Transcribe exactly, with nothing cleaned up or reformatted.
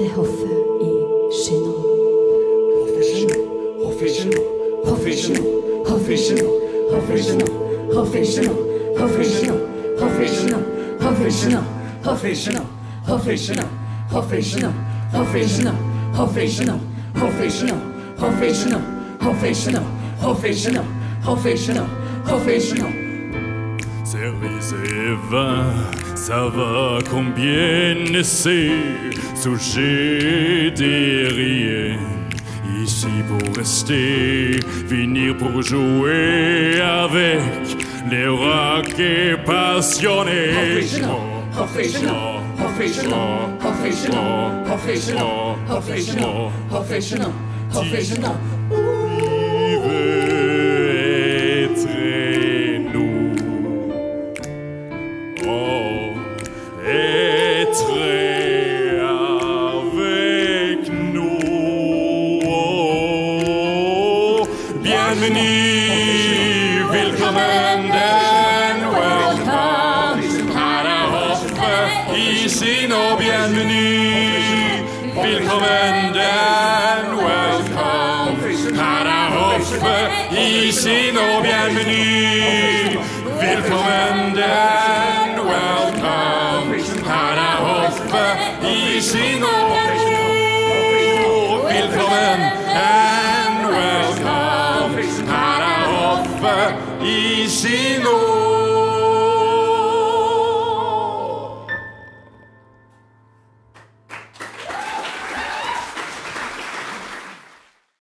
til hoffet i Jeanne. Professional, professional, professional, professional, professional, professional, professional, professional, professional, professional, professional, professional, professional, professional, professional, professional, professional, professional, professional. Service et vin, ça va combien essayer, sujet des riens. Ici pour rester, venir pour jouer avec les rocs et passionnés. Professional, professional, professional, professional, professional, professional, professional. Bienvenue, willkommen, and welcome. Här är hoffet i sin och bienvenue, willkommen, and welcome. Här är hoffet i sin och bienvenue, willkommen, and welcome. Här är hoffet i sin och bienvenue, willkommen, and welcome. I see no